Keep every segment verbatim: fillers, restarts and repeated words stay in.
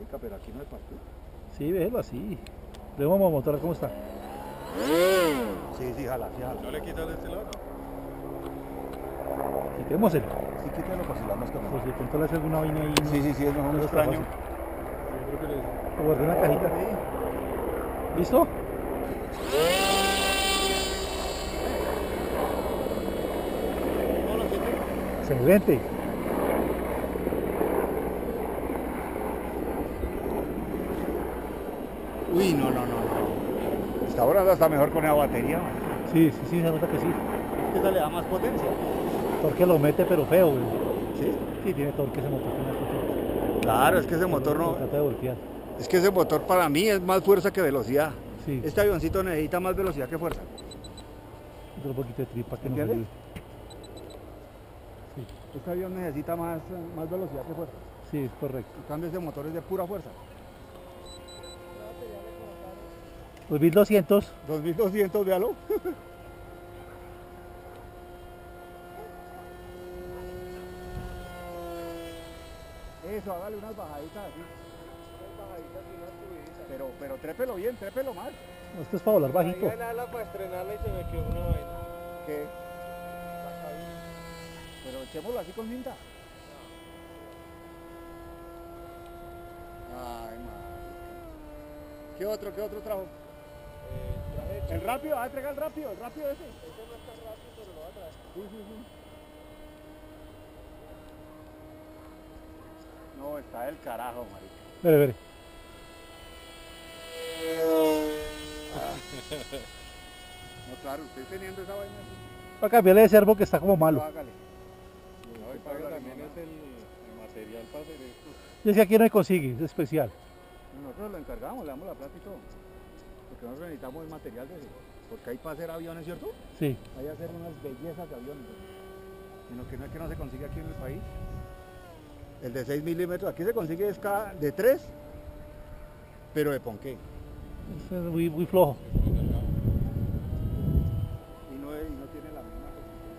marica, pero aquí no hay partido. Sí, véelo así. Le vamos a mostrar cómo está. Sí, sí, jala, sí, jala. ¿No le quitas de este lado? Quitémoselo. Sí, quítalo por si la mosca Por si de pronto le hace alguna vaina ahí. Sí, sí, sí, es mejor no un está extraño. fácil. Yo creo que le... Lo guardé en una cajita. ¿Listo? Excelente. Uy, no, no, no, no. Está volando hasta mejor con la batería, man. Sí, sí, sí, se nota que sí. Es que esa le da más potencia. Torque lo mete pero feo, güey. ¿Sí? Sí, tiene torque ese motor. Tiene torque. Claro, es que ese motor no... Trata de voltear. Es que ese motor para mí es más fuerza que velocidad. Sí. Este avioncito necesita más velocidad que fuerza. Otro poquito de tripa que no ¿Entiendes? ayude. Sí, Este avión necesita más, más velocidad que fuerza. sí, es correcto. En cambio ese motor es de pura fuerza. dos mil doscientos. dos mil doscientos, véalo. Eso, hágale unas bajaditas así. Unas bajaditas y unas subiditas. Pero, pero trépelo bien, trépelo mal. No, esto es para volar bajito. Ahí ala para estrenarla y se me quedó una vaina. ¿Qué? Pero echémoslo así con cinta. Ay, madre. ¿Qué otro, qué otro trajo? Eh, traje El rápido, ah, entrega el rápido, el rápido ese. Ese no es tan rápido, pero lo va a traer. Sí, sí, sí. No, está del carajo, marica. Vere, vere. No, claro, usted teniendo esa vaina así. Para cambiarle de servo que está como malo. No, hágale. No, y paga también es el, el material para hacer esto. Y es que aquí no se consigue, es especial. Nosotros lo encargamos, le damos la plata y todo. Porque nosotros necesitamos el material de ese. Porque hay para hacer aviones, ¿cierto? Sí. Hay que hacer unas bellezas de aviones. Sino que no es que no se consigue aquí en el país. El de seis milímetros, aquí se consigue es cada de tres, pero de ponqué. Es muy, muy flojo. Y no, es- y no tiene la misma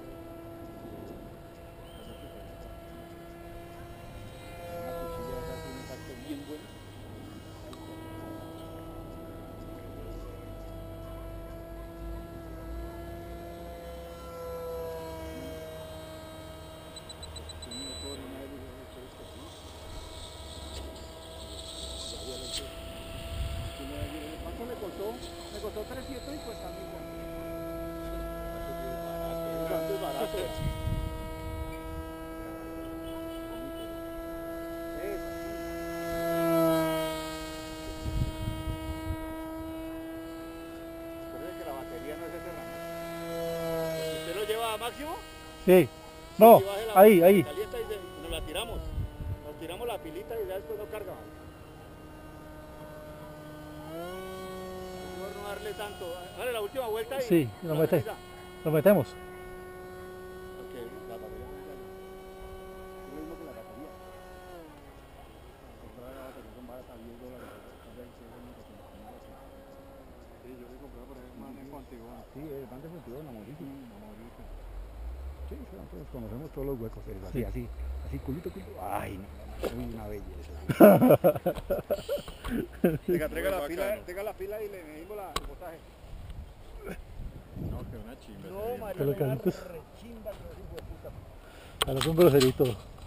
resistencia. Una cuchilla esa tiene un impacto bien bueno. Un motor, una hélice, esto es que sí. Ya, ya lo hice. Sí, me da bien. ¿Cuánto me costó? Me costó trescientos cincuenta mil. ¿Cuánto es barato? Eso, recuerde que la batería no es eterna. ¿Usted lo lleva a máximo? Sí. No, Y baje la- ahí, ahí. Calienta y se- nos la tiramos. Nos tiramos la pilita y ya después no carga. Mejor no darle tanto. Dale la última vuelta y... Sí, lo la mete. finaliza. Lo metemos. Porque la batería no sale. Es lo mismo que la batería. Comprar la batería son baratas, diez dólares. Sí, yo le compré por ejemplo en Fontibón. Sí, el pan de Fontibón, amorito. Amorito. Sí, sí, nosotros conocemos todos los huecos. Es así, Sí. así, así, culito, culito. Ay, no. Uy, una belleza. Venga, traiga la pila, traiga la pila y le medimos la, el botaje. No, que una chimba. No, Que lo marica, una calientes. rechimba, que no es hijo de puta. Ahora con groserito.